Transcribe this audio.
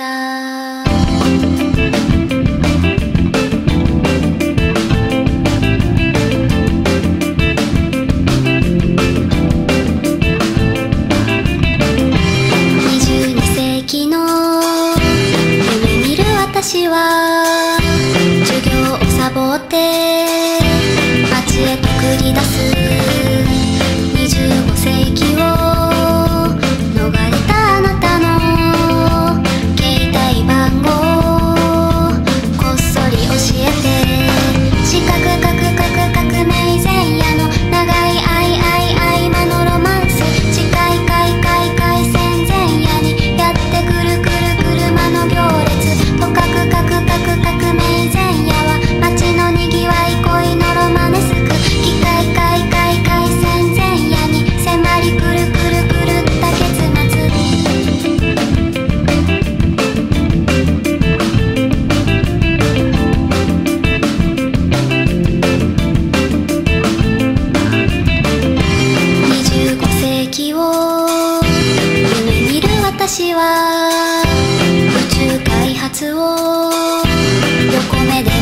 た。22世紀の夢見る私は授業をサボって街へと繰り出す。25世紀を逃れたあなたの携帯番号こっそり教えて。四角革命前夜の長い合間のロマンス。近い開戦前夜にやってくる車の行列。とかく革命前夜は街のにぎわい恋のロマネスク。機械開戦前夜に迫りくるった結末。25世紀を夢見る私は宇宙開発を横目で